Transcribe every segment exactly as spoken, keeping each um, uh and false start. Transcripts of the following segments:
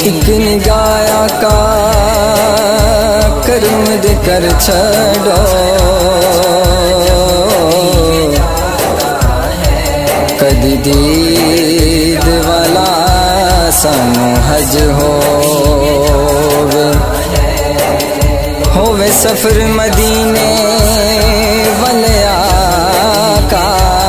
ایک نگاہ کا کرم دے کر چھڑو کدی دید والا سانو حج ہووے ہووے سفر مدینے والے آقا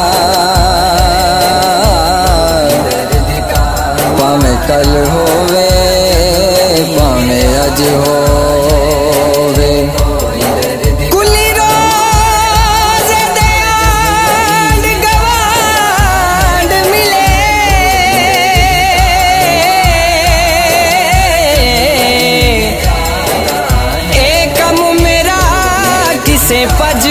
پاویں کل ہووے پاویں اج ہووے کلی روز دے آنڈ گوانڈ ملے اے کم میرا کسے پج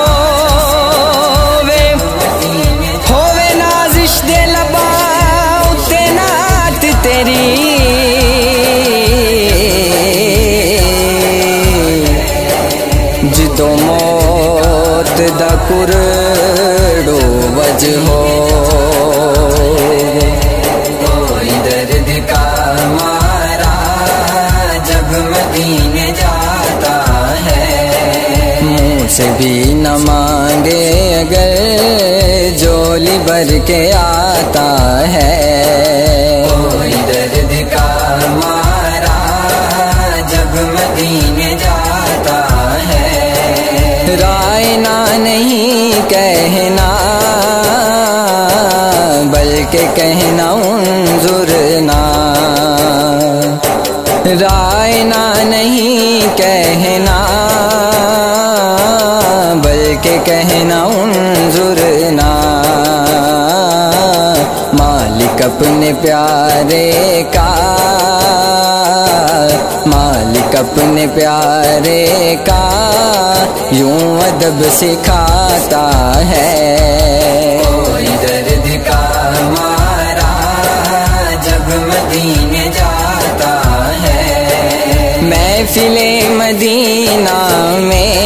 ہووے ہووے نازش دے لباں اتے نات تیری جدو موت دا کرڑو وج ہووے کوئی درد کا مارا جب مدینے جاتا ہے منہ سے بھی نہ مانگے اگر جولی بھر کے آتا ہے کوئی درد کا مارا جب مدینے جاتا ہے رائنا نہیں کہنا بلکہ کہنا انظرنا رائنا نہیں کہنا بلکہ کہنا انظرنا مالک اپنے پیارے کا مالک اپنے پیارے کا یوں ادب سکھاتا ہے کوئی درد کا مارا جب مدینے جاتا ہے محفل مدینہ میں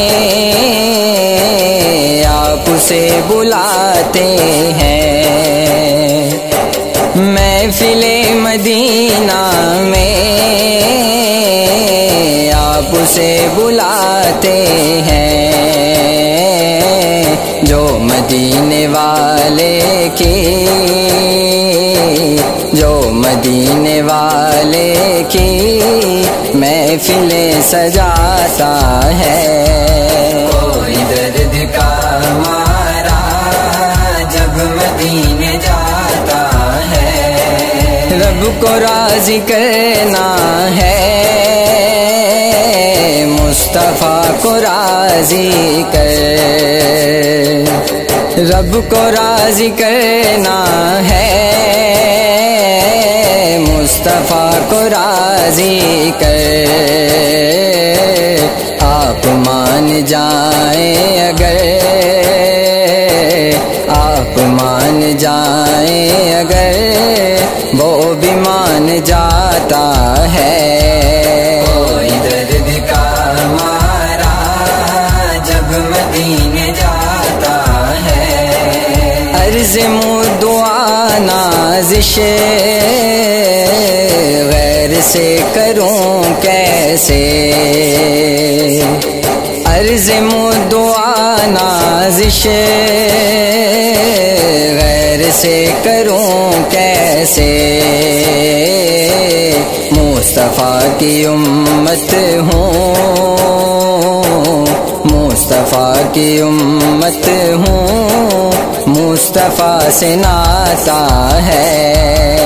آپ اسے بلاتے ہیں محفل مدینہ میں آپ اسے بلاتے ہیں جو مدینے والے کی جو مدینے والے کی محفلیں سجاتا ہے کوئی درد کا مارا جب مدینے جاتا ہے رب کو راضی کرنا ہے مصطفیٰ کو راضی کر رب کو راضی کرنا ہے مصطفیٰ کو راضی کر آپ مان جائیں اگر آپ مان جائیں اگر وہ بھی مان جاتا ہے کوئی درد کا مارا جب مدینے جاتا ہے عرض مو دعا نازش غیر سے کروں کیسے عرض مو دعا نازش غیر سے کروں کیسے مصطفیٰ کی امت ہوں مصطفیٰ کی امت ہوں مصطفیٰ سے ناتا ہے